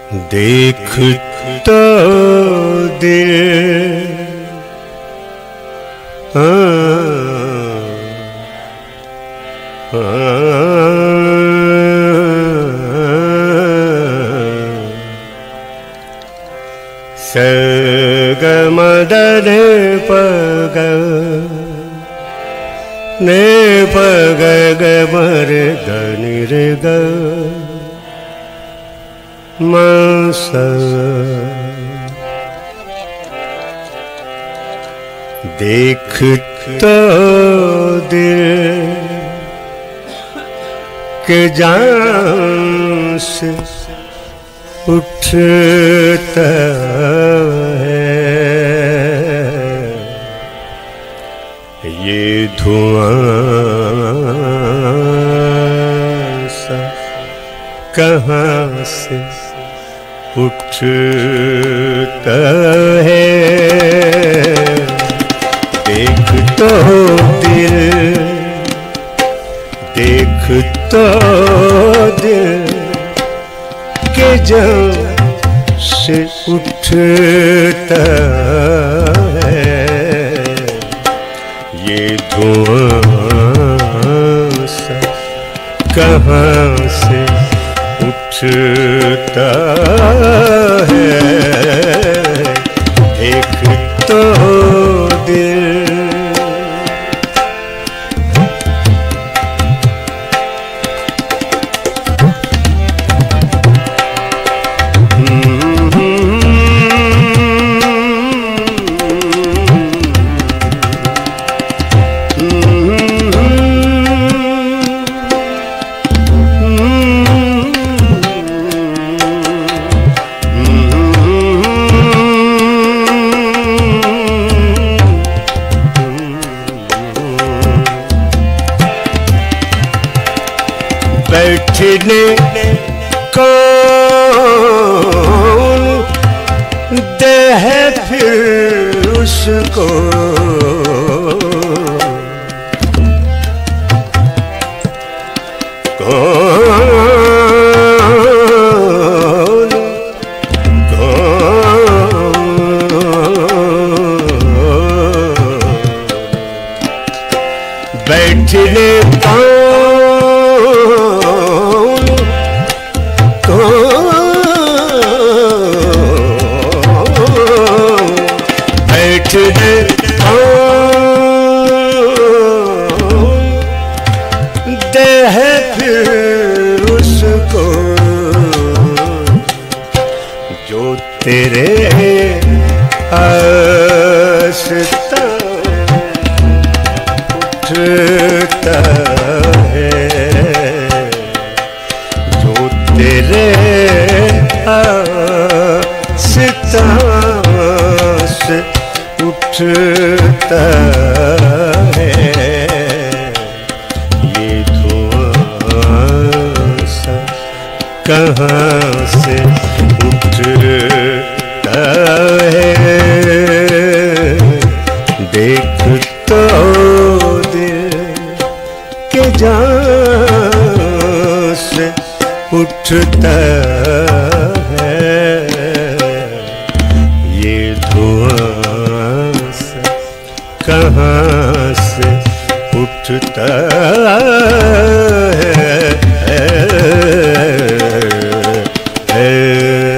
देख तो दिल सग मदन पग ने पग गमर धनि रे ग मस देख तो दिल के जान से उठता है ये धुआं सा कहाँ से उठता है। देख तो दिल देख तो दिल के जब से उठता है ये धुआं सा कहाँ से उठता है। देख तो दिल बैठने कौन दे है फिर उसको कौन बैठने दे है फिर उसको जो तेरे आस्था उठता है जो तेरे आस्था से उठता है ये धुआं सा कहाँ से उठता है। देख तो दिल के जान से उठता है ये धुआं कहाँ से उठता है।